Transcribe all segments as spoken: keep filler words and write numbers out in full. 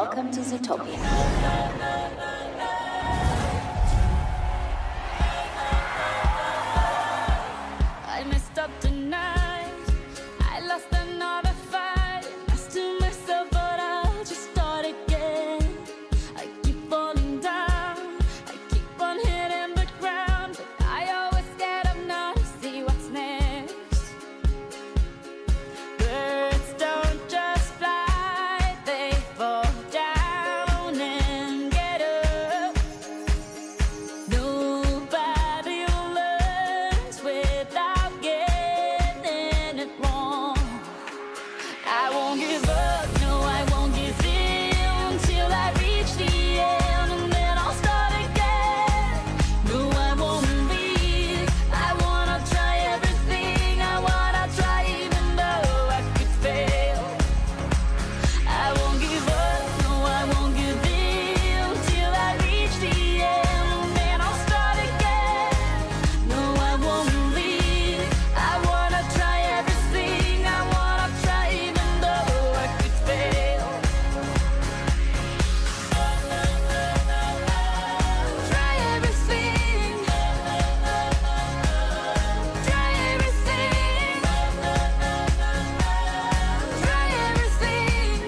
Welcome to Zootopia. I messed up tonight. I lost another fight. I still myself, but I'll just start again. I keep falling down. I keep on hitting the ground, but I always get up now to see what's next. Birds don't just fly, they fall down and get up. Nobody learns without getting it wrong. I won't give up, no, I won't give in till I reach the end, and then I'll start again. No, I won't leave. I wanna try everything. I wanna try even though I could fail. I won't give up, no, I won't give in till I reach the end, and then I'll start again. No, I won't leave. I wanna try everything. I wanna try even though I could fail. Try everything. Try everything. Try everything.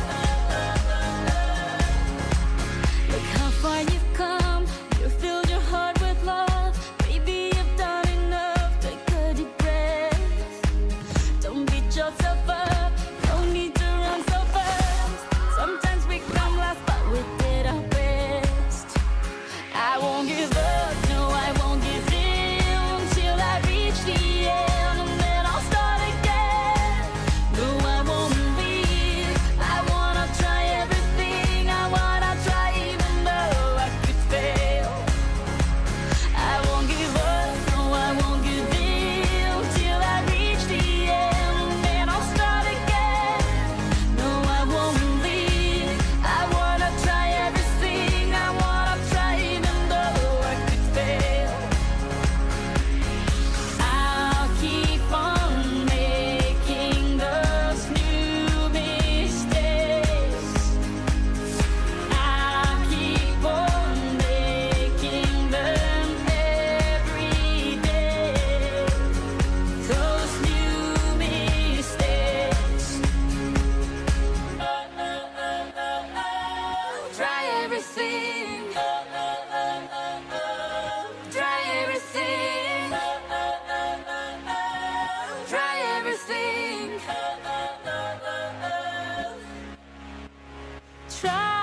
Look how far you've come. You filled your heart with love. Maybe you've done enough. Take a deep breath. Don't beat yourself up. No need to run so fast. Sometimes we come last, but we did our best. I won't give up, no, I won't give in till I reach the end, and then I'll start again. No, I won't leave. I wanna try everything. I wanna try even though I could fail. I won't give up, no, I won't give in till I reach the end, and then I'll start again. No, I won't leave. I wanna try everything. I wanna try even though I could fail. I'll keep on making those new mistakes. I'll keep on making them every day. Those new mistakes. Try everything. Try everything. Try everything. Try